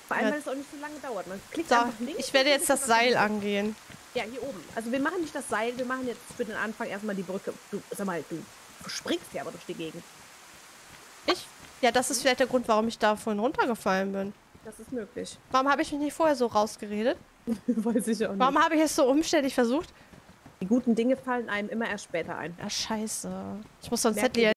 Vor allem, weil es auch nicht so lange dauert. Man klickt So, einfach links. ich werde jetzt das Seil angehen. Ja, hier oben. Also wir machen nicht das Seil, wir machen jetzt für den Anfang erstmal die Brücke. Du, sag mal, du springst ja aber durch die Gegend. Ich? Ja, das ist vielleicht der Grund, warum ich da vorhin runtergefallen bin. Das ist möglich. Warum habe ich mich nicht vorher so rausgeredet? Weiß ich auch nicht. Warum habe ich es so umständlich versucht? Die guten Dinge fallen einem immer erst später ein. Ja, scheiße. Ich muss so ein Merkt Zettel